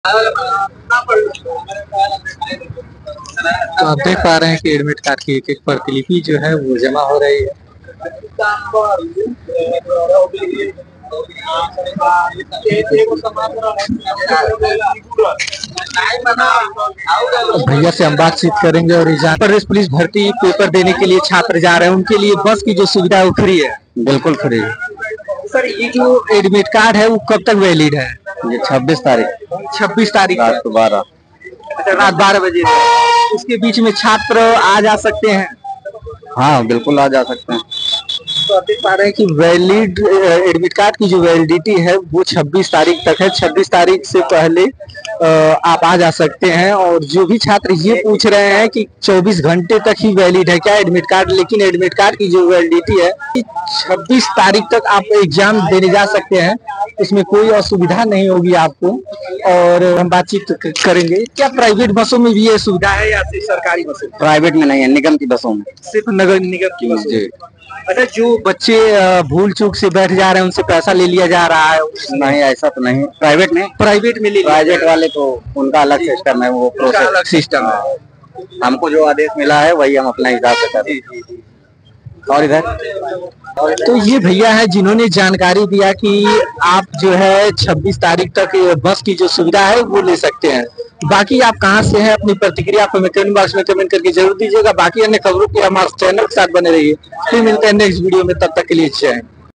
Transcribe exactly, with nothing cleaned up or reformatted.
तो आप देख पा रहे हैं कि एडमिट कार्ड की एक एक प्रतिलिपि जो है वो जमा हो रही है। भैया से हम बातचीत करेंगे और प्रदेश पुलिस भर्ती पेपर देने के लिए छात्र जा रहे हैं, उनके लिए बस की जो सुविधा है वो फ्री है। बिल्कुल फ्री है सर। ये जो एडमिट कार्ड है वो कब तक वैलिड है? ये छब्बीस तारीख छब्बीस तारीख रात को बारह अच्छा रात बारह बजे इसके बीच में छात्र आ जा सकते हैं? हाँ बिल्कुल आ जा सकते हैं। तो आप देख पा रहे हैं कि वैलिड एडमिट कार्ड की जो वैलिडिटी है वो छब्बीस तारीख तक है। छब्बीस तारीख से पहले आप आ जा सकते हैं। और जो भी छात्र ये पूछ रहे हैं कि चौबीस घंटे तक ही वैलिड है क्या एडमिट कार्ड, लेकिन एडमिट कार्ड की जो वैलिडिटी है छब्बीस तारीख तक आप एग्जाम देने जा सकते हैं, इसमें कोई असुविधा नहीं होगी आपको। और हम बातचीत करेंगे। क्या प्राइवेट बसों में भी ये सुविधा है या सिर्फ सरकारी बसों में? प्राइवेट में नहीं है, निगम की बसों में। सिर्फ नगर निगम की बसों में। अच्छा, जो बच्चे भूल चूक से बैठ जा रहे हैं उनसे पैसा ले लिया जा रहा है? नहीं, ऐसा तो नहीं। प्राइवेट में प्राइवेट में ले प्राइवेट वाले तो उनका अलग सिस्टम है, वो प्रोसेस अलग सिस्टम है। हमको जो आदेश मिला है वही हम अपना हिसाब से करते हैं। और इधर तो ये भैया है जिन्होंने जानकारी दिया कि आप जो है छब्बीस तारीख तक बस की जो सुविधा है वो ले सकते हैं। बाकी आप कहां से हैं, अपनी प्रतिक्रिया आप हमें कमेंट बॉक्स में कमेंट करके जरूर दीजिएगा। बाकी अन्य खबरों के हमारे चैनल के साथ बने रहिए। फिर मिलते हैं नेक्स्ट वीडियो में, तब तक के लिए जय हिंद।